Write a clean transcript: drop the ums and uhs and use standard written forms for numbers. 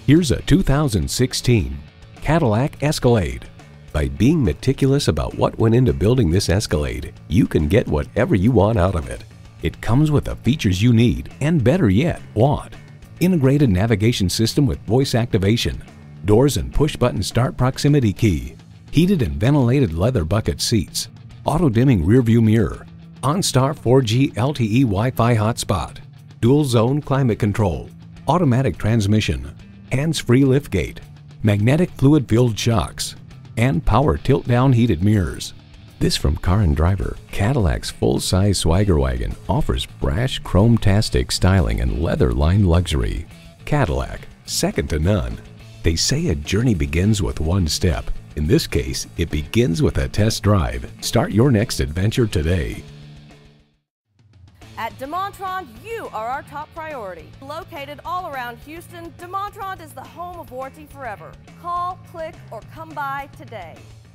Here's a 2016 Cadillac Escalade. By being meticulous about what went into building this Escalade, you can get whatever you want out of it. It comes with the features you need and, better yet, want. Integrated navigation system with voice activation, doors and push-button start proximity key, heated and ventilated leather bucket seats, auto-dimming rearview mirror, OnStar 4G LTE Wi-Fi hotspot, dual-zone climate control, automatic transmission, hands-free liftgate, magnetic fluid-filled shocks, and power tilt-down heated mirrors. This from Car and Driver, Cadillac's full-size swagger wagon offers brash chrome-tastic styling and leather-lined luxury. Cadillac, second to none. They say a journey begins with one step. In this case, it begins with a test drive. Start your next adventure today. At DeMontrond, you are our top priority. Located all around Houston, DeMontrond is the home of warranty forever. Call, click, or come by today.